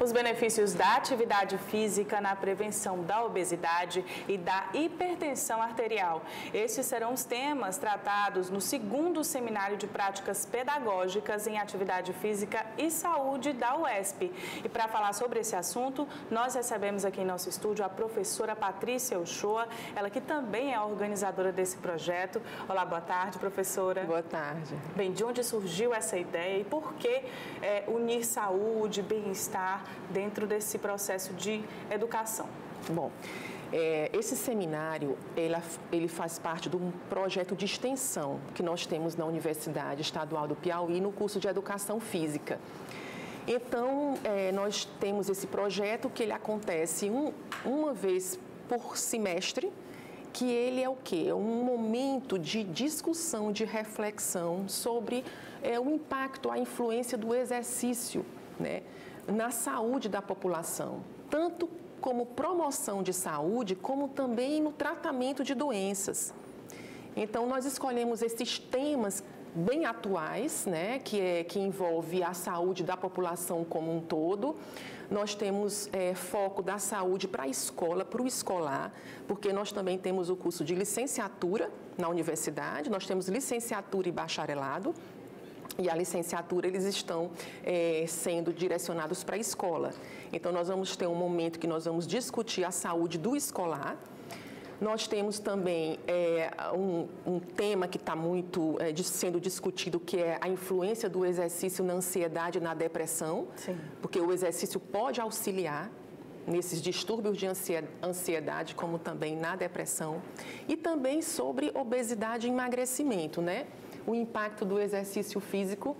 Os benefícios da atividade física na prevenção da obesidade e da hipertensão arterial. Estes serão os temas tratados no segundo Seminário de Práticas Pedagógicas em Atividade Física e Saúde da UESP. E para falar sobre esse assunto, nós recebemos aqui em nosso estúdio a professora Patrícia Uchoa, ela que também é a organizadora desse projeto. Olá, boa tarde, professora. Boa tarde. Bem, de onde surgiu essa ideia e por que unir saúde, bem-estar dentro desse processo de educação? Bom, esse seminário, ele faz parte de um projeto de extensão que nós temos na Universidade Estadual do Piauí, no curso de Educação Física. Então, nós temos esse projeto que ele acontece uma vez por semestre, que ele é o quê? É um momento de discussão, de reflexão sobre o impacto, a influência do exercício, né, na saúde da população, tanto como promoção de saúde, como também no tratamento de doenças. Então, nós escolhemos esses temas bem atuais, né, que envolve a saúde da população como um todo. Nós temos foco da saúde para a escola, para o escolar, porque nós também temos o curso de licenciatura na universidade, nós temos licenciatura e bacharelado, e a licenciatura eles estão sendo direcionados para a escola. Então, nós vamos ter um momento que nós vamos discutir a saúde do escolar. Nós temos também um tema que está muito sendo discutido, que é a influência do exercício na ansiedade e na depressão. Sim. Porque o exercício pode auxiliar nesses distúrbios de ansiedade, como também na depressão. E também sobre obesidade e emagrecimento, né? O impacto do exercício físico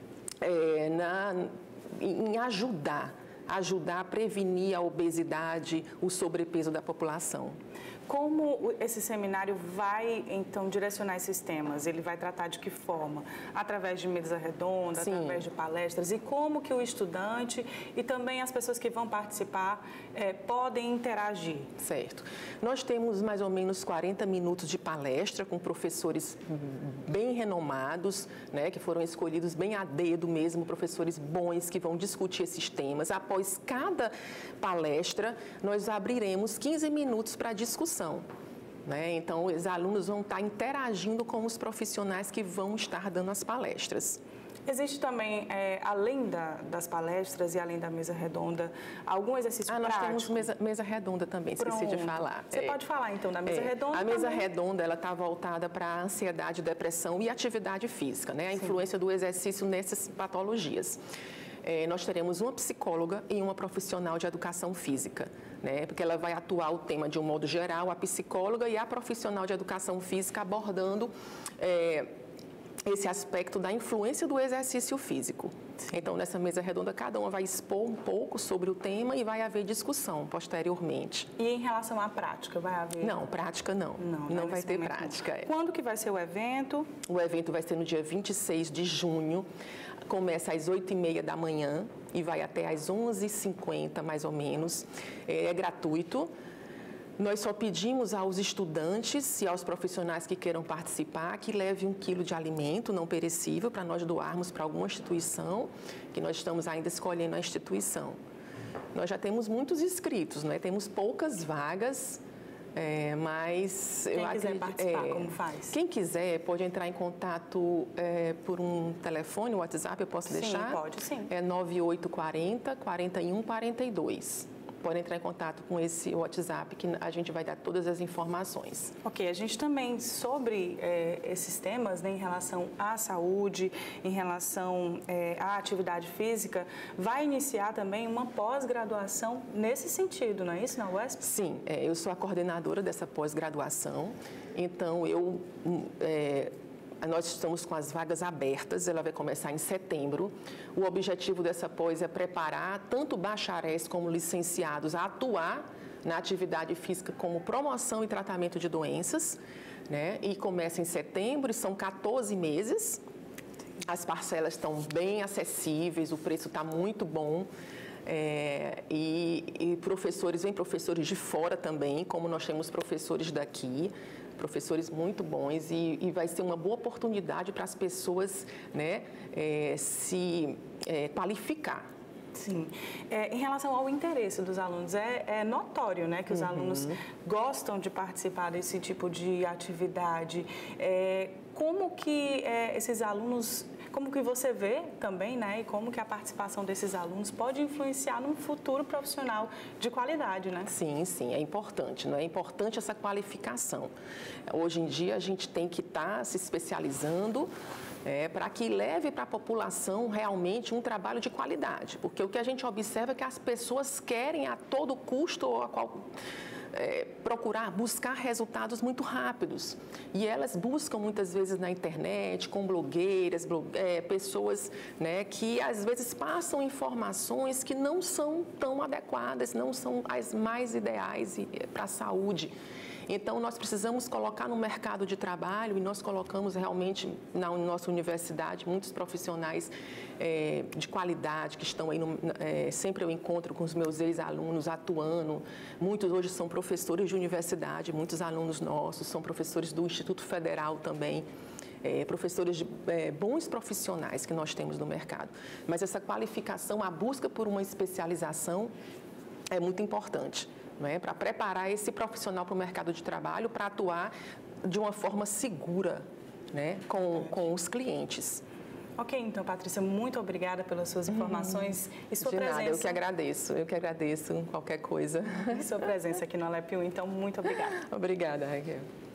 em ajudar a prevenir a obesidade, o sobrepeso da população. Como esse seminário vai, então, direcionar esses temas? Ele vai tratar de que forma? Através de mesa redonda, Sim. através de palestras? E como que o estudante e também as pessoas que vão participar podem interagir? Certo. Nós temos mais ou menos 40 minutos de palestra com professores bem renomados, né, que foram escolhidos bem a dedo mesmo, professores bons que vão discutir esses temas. Após cada palestra, nós abriremos 15 minutos para discussão. Né? Então, os alunos vão estar interagindo com os profissionais que vão estar dando as palestras. Existe também, além das palestras e além da mesa redonda, algum exercício prático? Nós temos mesa redonda também, esqueci de falar. Você pode falar, então, da mesa redonda? A mesa redonda, ela está voltada para a ansiedade, depressão e atividade física, né? A influência do exercício nessas patologias. Nós teremos uma psicóloga e uma profissional de educação física, né? Porque ela vai atuar o tema de um modo geral, a psicóloga e a profissional de educação física abordando esse aspecto da influência do exercício físico. Então, nessa mesa redonda, cada uma vai expor um pouco sobre o tema e vai haver discussão posteriormente. E em relação à prática, vai haver? Não, prática não. Não vai ter prática. Quando que vai ser o evento? O evento vai ser no dia 26 de junho. Começa às 8h30 da manhã e vai até às 11h50, mais ou menos. É gratuito. Nós só pedimos aos estudantes e aos profissionais que queiram participar que levem 1 quilo de alimento não perecível para nós doarmos para alguma instituição, que nós estamos ainda escolhendo a instituição. Nós já temos muitos inscritos, né? Temos poucas vagas, mas... Quem quiser participar, como faz? Quem quiser pode entrar em contato por um telefone, o WhatsApp, eu posso deixar? Sim, pode, sim. É 9840-4142. Pode entrar em contato com esse WhatsApp que a gente vai dar todas as informações. Ok, a gente também, sobre esses temas, né, em relação à saúde, em relação à atividade física, vai iniciar também uma pós-graduação nesse sentido, não é isso, na UESP? Sim, eu sou a coordenadora dessa pós-graduação, então nós estamos com as vagas abertas, ela vai começar em setembro. O objetivo dessa pós é preparar tanto bacharéis como licenciados a atuar na atividade física como promoção e tratamento de doenças, né? E começa em setembro, são 14 meses. As parcelas estão bem acessíveis, o preço está muito bom. E vem professores de fora também, como nós temos professores daqui, professores muito bons, e vai ser uma boa oportunidade para as pessoas, né, se qualificar. Sim. Em relação ao interesse dos alunos, é notório, né, que os alunos gostam de participar desse tipo de atividade. Como que esses alunos, como que você vê também, né, e como que a participação desses alunos pode influenciar num futuro profissional de qualidade, né? Sim, sim, é importante, não é importante essa qualificação. Hoje em dia a gente tem que estar se especializando para que leve para a população realmente um trabalho de qualidade, porque o que a gente observa é que as pessoas querem a todo custo ou a qual buscar resultados muito rápidos. E elas buscam muitas vezes na internet, com blogueiras, pessoas, né, que às vezes passam informações que não são tão adequadas, não são as mais ideais para a saúde. Então, nós precisamos colocar no mercado de trabalho, e nós colocamos realmente na nossa universidade muitos profissionais de qualidade que estão aí, sempre eu encontro com os meus ex-alunos atuando, muitos hoje são professores de universidade, muitos alunos nossos são professores do Instituto Federal também, professores bons profissionais que nós temos no mercado. Mas essa qualificação, a busca por uma especialização é muito importante, para preparar esse profissional para o mercado de trabalho, para atuar de uma forma segura, né, com os clientes. Ok, então, Patrícia, muito obrigada pelas suas informações e sua presença. Nada, eu que agradeço qualquer coisa. E sua presença aqui no Alep 1, então, muito obrigada. Obrigada, Raquel.